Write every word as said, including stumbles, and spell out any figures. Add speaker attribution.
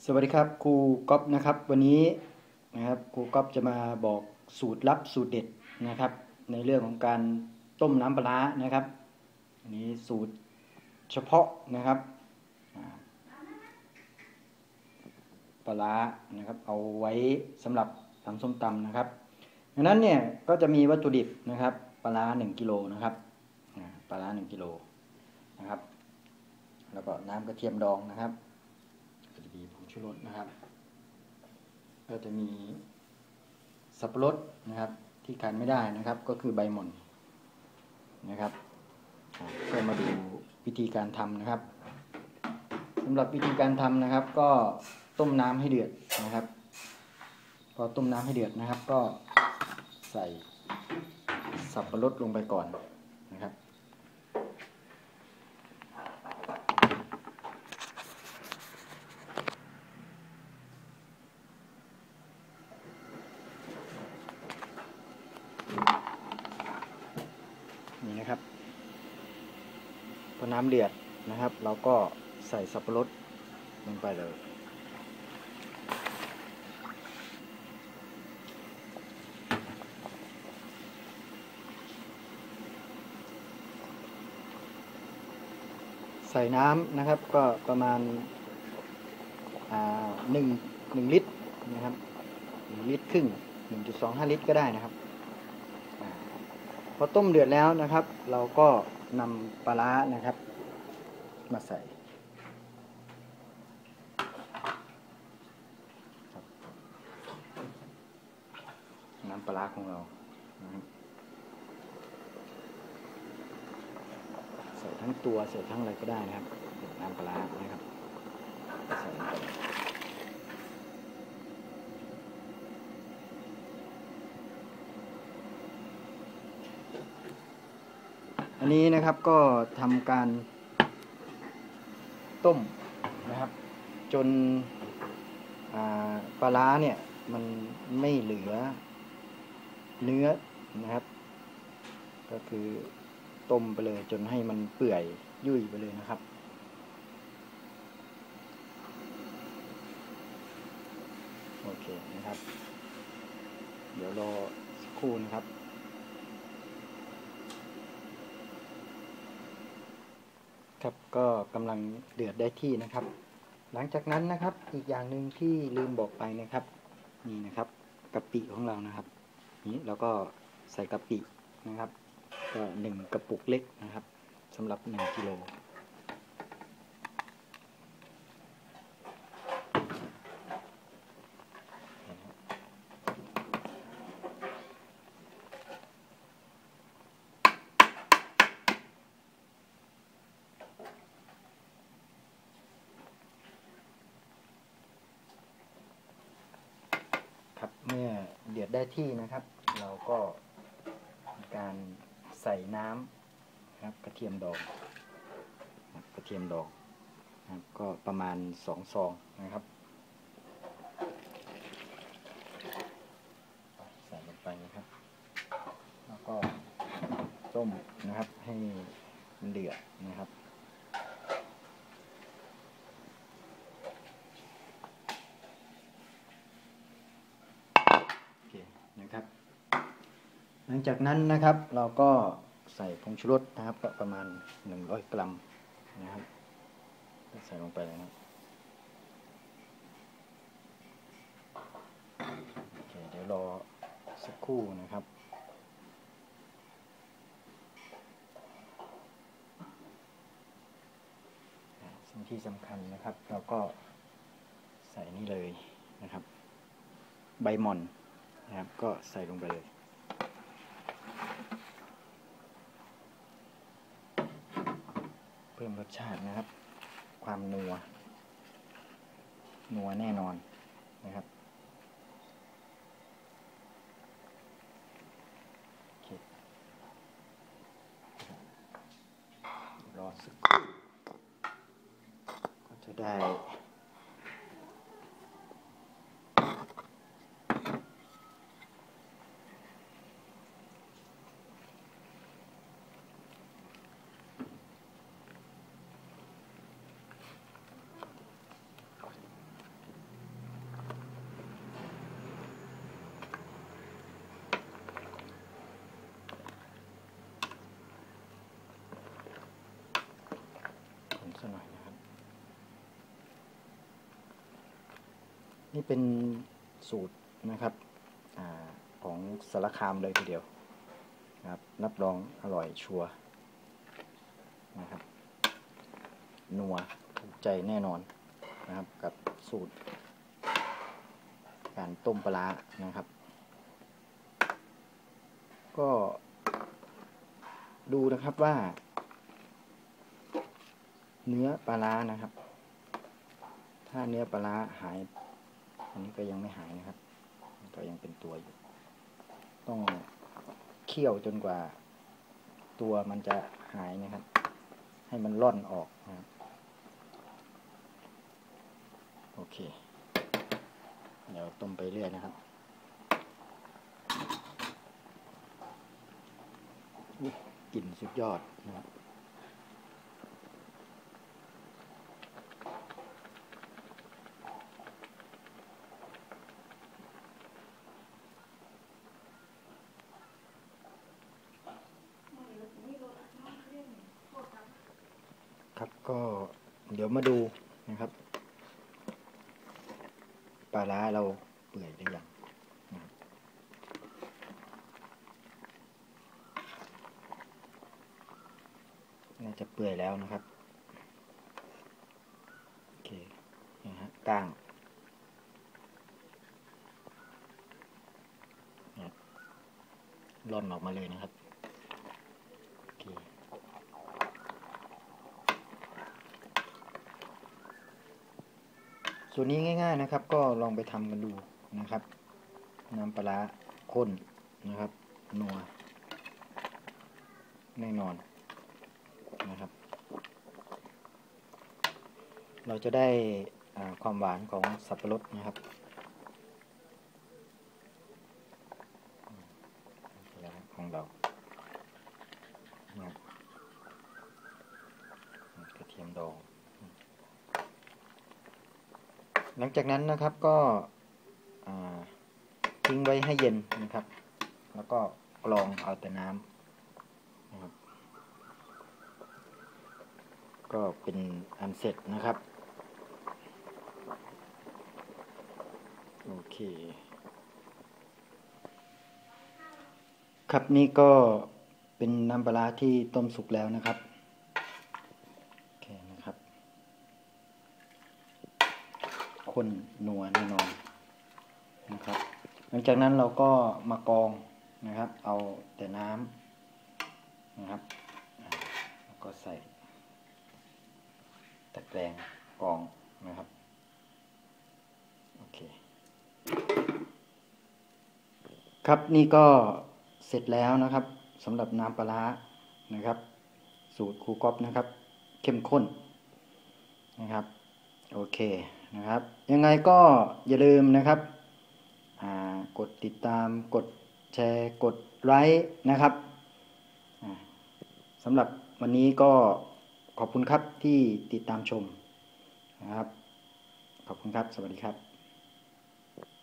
Speaker 1: สวัสดีครับครูก๊อฟนะครับวันนี้นะครับครูก๊อฟจะมาบอกสูตรลับสูตรเด็ดนะครับในเรื่องของการต้มน้ำปลานะครับอันนี้สูตรเฉพาะนะครับปลานะครับเอาไว้สำหรับทำส้มตำนะครับดังนั้นเนี่ยก็จะมีวัตถุดิบนะครับปลาหนึ่งกิโลนะครับปลาหนึ่งกิโลนะครับแล้วก็น้ำกระเทียมดองนะครับก็จะมีผงชูรสนะครับก็จะมีสับปะรดนะครับที่ขาดไม่ได้นะครับก็คือใบหม่อนนะครับก็มาดูวิธีการทำนะครับสำหรับวิธีการทำนะครับก็ต้มน้ำให้เดือดนะครับพอต้มน้ำให้เดือดนะครับก็ใส่สับปะรดลงไปก่อนนะครับนี่นะครับพอน้ำเดือดนะครับเราก็ใส่สับปะรดลงไปเลยใส่น้ำนะครับก็ประมาณหนึ่งหนึ่งลิตรนะครับหนึ่งลิตรครึ่งหนึ่งจุดสองห้าลิตรก็ได้นะครับพอต้มเดือดแล้วนะครับเราก็นำปลาร้านะครับมาใส่น้ำปลาร้าของเรานะครับใส่ทั้งตัวใส่ทั้งอะไรก็ได้นะครับน้ำปลาร้านะครับใส่ลงไปอันนี้นะครับก็ทำการต้มนะครับจนปลาร้าเนี่ยมันไม่เหลือเนื้อนะครับก็คือต้มไปเลยจนให้มันเปื่อยยุ่ยไปเลยนะครับโอเคนะครับเดี๋ยวรอสักครู่นะครับครับก็กำลังเดือดได้ที่นะครับหลังจากนั้นนะครับอีกอย่างหนึ่งที่ลืมบอกไปนะครับนี่นะครับกะปิของเรานะครับนี้เราก็ใส่กะปินะครับก็หนึ่งกระปุกเล็กนะครับสำหรับหนึ่งกิโลครับเมื่อเดือดได้ที่นะครับเราก็มีการใส่น้ำนะครับกระเทียมดองกระเทียมดองนะครับก็ประมาณสองซองนะครับใส่ลงไปนะครับแล้วก็ต้มนะครับให้มันเดือดนะครับโอเคนะครับหลังจากนั้นนะครับเราก็ใส่ผงชูรสนะครับก็ประมาณหนึ่งร้อยกรัมนะครับใส่ลงไปเลยนะโอเคเดี๋ยวรอสักครู่นะครับสิ่งที่สำคัญนะครับเราก็ใส่นี่เลยนะครับใบหม่อนนะครับก็ใส่ลงไปเลยเพิ่มรสชาตินะครับความนัวนัวแน่นอนนะครับรอสักครู่ก็จะได้สักหน่อยนะครับนี่เป็นสูตรนะครับอของสารคามเลยทีเดียวนะครับรับรองอร่อยชัวร์นะครับนัวถูกใจแน่นอนนะครับกับสูตรการต้มปลาร้านะครับก็ดูนะครับว่าเนื้อปลาร้านะครับถ้าเนื้อปลาร้าหายอันนี้ก็ยังไม่หายนะครับก็ยังเป็นตัวอยู่ต้องเคี่ยวจนกว่าตัวมันจะหายนะครับให้มันร่อนออกนะครับโอเคเดี๋ยวต้มไปเรื่อยนะครับกลิ่นสุดยอดนะครับครับก็เดี๋ยวมาดูนะครับปลาร้าเราเปื่อยหรือยังนะครับน่าจะเปื่อยแล้วนะครับโอเคนี่ฮะก้างร่อนออกมาเลยนะครับโอเคส่วนนี้ง่ายๆนะครับก็ลองไปทำกันดูนะครับน้ำปลาร้าข้นนะครับนัวแน่นอนนะครับเราจะได้ความหวานของสับปะรดนะครับของเรากระเทียมดองหลังจากนั้นนะครับก็ทิ้งไว้ให้เย็นนะครับแล้วก็กรองเอาแต่น้ำนะครับก็เป็นอันเสร็จนะครับโอเคครับนี่ก็เป็นน้ำปลาที่ต้มสุกแล้วนะครับโอเคนะครับข้นนัวแน่นอนนะครับหลังจากนั้นเราก็มากรองนะครับเอาแต่น้ำนะครับแล้วก็ใส่ตะแกรงกรองนะครับโอเคครับนี่ก็เสร็จแล้วนะครับสำหรับน้ำปลาร้านะครับสูตรครูก๊อฟนะครับเข้มข้นนะครับโอเคนะครับยังไงก็อย่าลืมนะครับกดติดตามกดแชร์กดไลค์นะครับสำหรับวันนี้ก็ขอบคุณครับที่ติดตามชมนะครับขอบคุณครับสวัสดีครับ